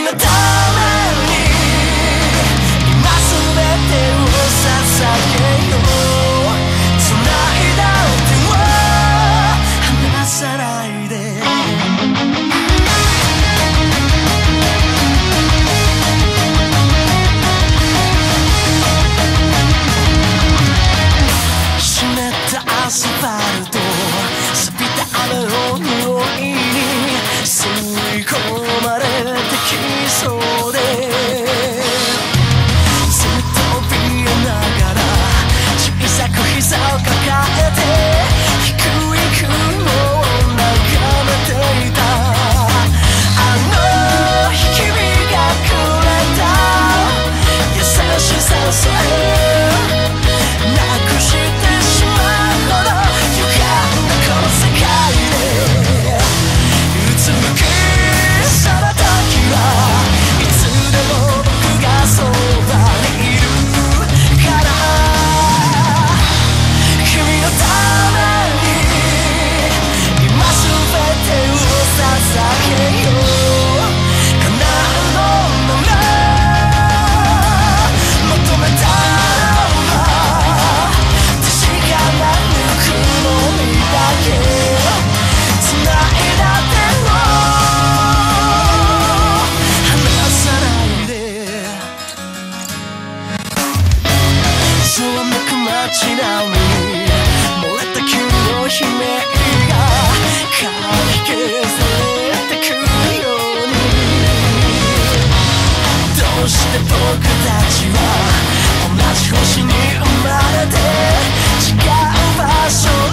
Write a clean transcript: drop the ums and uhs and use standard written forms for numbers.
のために今すべてを捧げよう。繋いだ手を離さないで。湿ったアスファルト、錆びた雨の匂いに吸い込まれてきそうで、ずっと怯えながら小さく膝を抱えて低い雲を眺めていた。あの日君がくれた優しささえなくしてしまうほど歪んだこの世界で、美しさの時はいつでも僕がそばにいるから。君のために今すべてを捧げよう。叶うのなら求めたのは確かなぬくもりだけ。繋いだ手を離さないで。ざわめく街並みに漏れた君の悲鳴がかき消されてくように、どうして僕たちは同じ星に生まれて違う場所